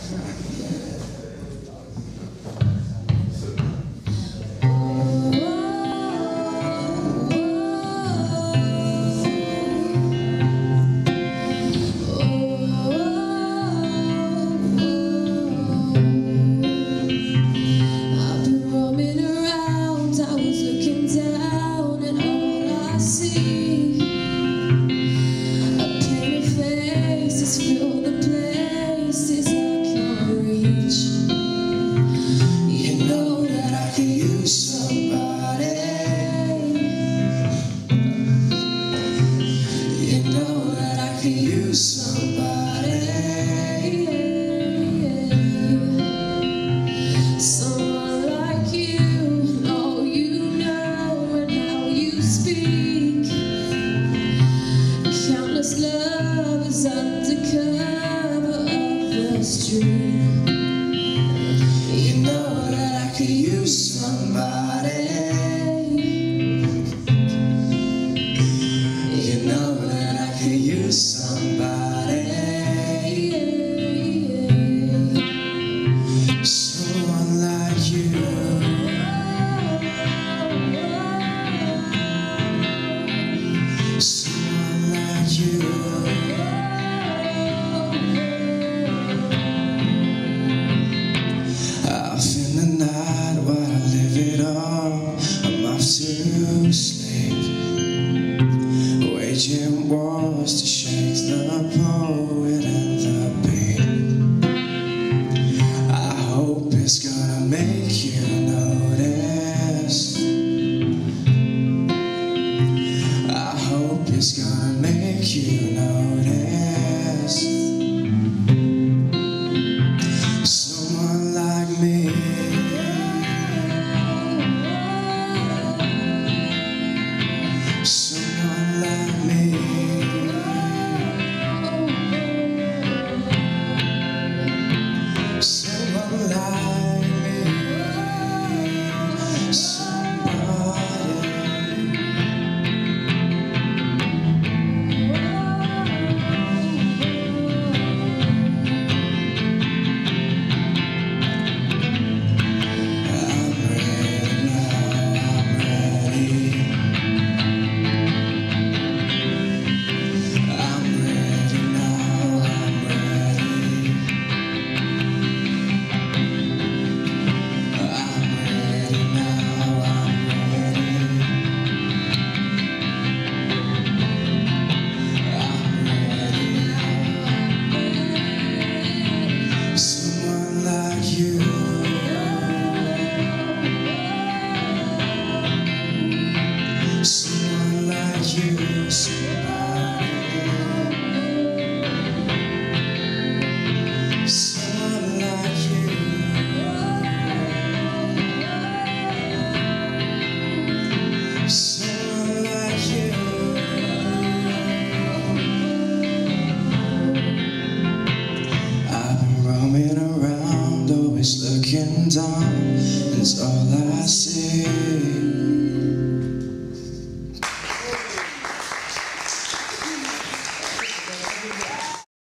Someone like you, all you know and how you speak. Countless lovers under cover of the street. You know that I could use somebody. You know that I could use somebody. Someone like you. Someone like you. Off in the night while I live it all, I'm off to sleep, waging wars to shake the poet and the beat. I hope it's gonna make you notice. I hope it's gonna make you notice. Someone like me. Someone like me. Someone like me. Somebody. Someone like you. Someone like you. Someone like you. Someone like you. I've been roaming around, always looking down, it's all I see.